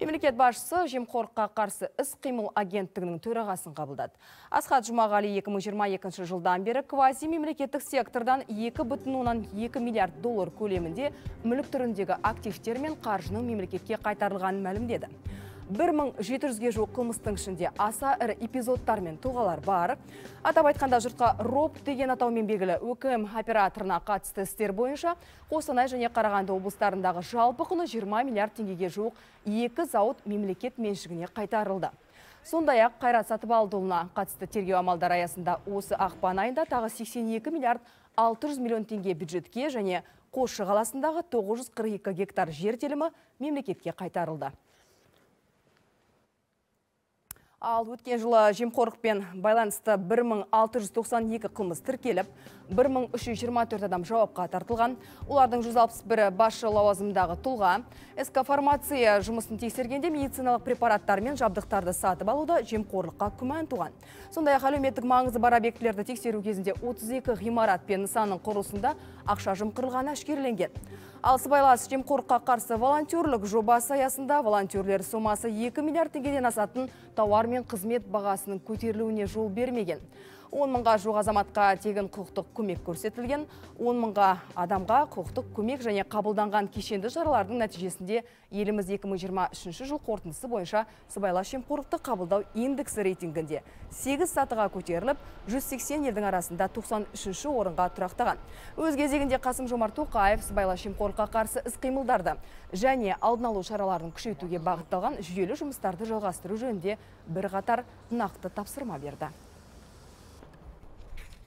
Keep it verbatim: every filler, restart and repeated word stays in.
Мемлекет басшысы жемқорлыққа қарсы іс-қимыл агенттігінің төрағасын қабылдады. Асхат Жұмағали екі мың жиырма екінші жылдан бері квази мемлекеттік сектордан екі бүтін оннан екі миллиард доллар көлемінде мүлік түріндегі активтер мен қаржының мемлекетке қайтарылғанын мәлімдеді. бір мың жеті жүзге жуық қылмыстың ішінде аса ірі эпизодтар мен тұлғалар бар. Атап айтқанда жұртқа РОП деген атаумен белгілі ÖКМ операторына қатысты істер бойынша Қостанай және Қарағанды облыстарындағы жалпы құны жиырма миллиард теңгеге жуық екі зауыт мемлекет меншігіне қайтарылды. Сондай-ақ Қайрат Сатыбалдыұлына қатысты тергеу амалдары аясында осы ақпан айында тағы сексен екі миллиард алты жүз миллион теңге бюджетке және Қосшы қаласындағы тоғыз жүз қырық екі гектар жер телімі мемлекетке қайтарылды. Ал өткен жылы жемқорлықпен байланысты бір мың алты жүз тоқсан екі қылмыс тіркеліп, бір мың үш жүз жиырма төрт адам жауапқа тартылған. Олардың жүз алпыс бірі басшы лауазымдағы тұлға. СК Фармация жұмысын тексергенде медициналық препараттар мен жабдықтарды сатып алуда жемқорлыққа күмән туған. Сондай-ақ әлеуметтік маңызы бар объектілерді тексеру кезінде отыз екі ғимарат пен нысанның құрылысында ақша жымқырылғаны әшкереленген. Ал сыбайлас жемқорлыққа қарсы волонтерлік жобасы аясында волонтерлер сомасы екі миллиард теңгеден асатын тауар мен қызмет бағасының көтерілуіне жол бермеген. он мыңға жуық азаматқа тегін құқықтық көмек көрсетілген, он мыңға адамға құқықтық көмек және қабылданған кешенді шаралардың нәтижесінде еліміз екі мың жиырма үшінші жыл қорытындысы бойынша сыбайлас жемқорлықты қабылдау индексі рейтингінде сегіз сатыға көтеріліп, жүз сексен елдің арасында тоқсан үшінші орынға тұрақтаған. Өз кезегінде Қасым-Жомарт Тоқаев сыбайлас жемқорлыққа қарсы іс-қимылдарды және алдын алу шараларын күшейтуге бағытталған жүйелі жұмыстарды жалғастыру жөнінде бірқатар нақты тапсырма берді.